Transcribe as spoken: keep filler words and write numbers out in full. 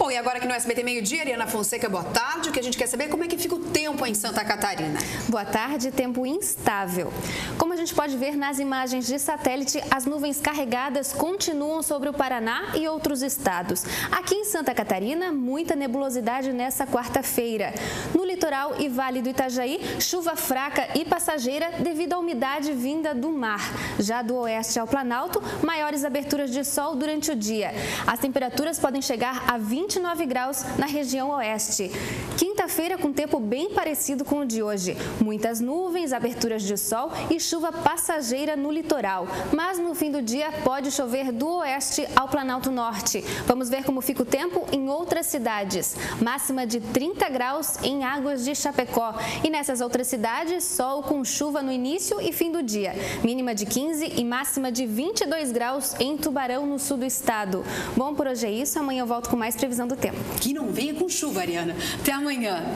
Bom, e agora aqui no S B T Meio-Dia, Ariana Fonseca, boa tarde. O que a gente quer saber é como é que fica o tempo em Santa Catarina. Boa tarde, tempo instável. Como a gente pode ver nas imagens de satélite, as nuvens carregadas continuam sobre o Paraná e outros estados. Aqui em Santa Catarina, muita nebulosidade nessa quarta-feira. No litoral e Vale do Itajaí, chuva fraca e passageira devido à umidade vinda do mar. Já do oeste ao Planalto, maiores aberturas de sol durante o dia. As temperaturas podem chegar a vinte e nove graus na região oeste. Quinta-feira com tempo bem parecido com o de hoje. Muitas nuvens, aberturas de sol e chuva passageira no litoral. Mas no fim do dia pode chover do oeste ao Planalto Norte. Vamos ver como fica o tempo em outras cidades. Máxima de trinta graus em Águas de Chapecó. E nessas outras cidades, sol com chuva no início e fim do dia. Mínima de quinze e máxima de vinte e dois graus em Tubarão, no sul do estado. Bom, por hoje é isso. Amanhã eu volto com mais previsão do tempo. Que não venha com chuva, Ariana. Até amanhã.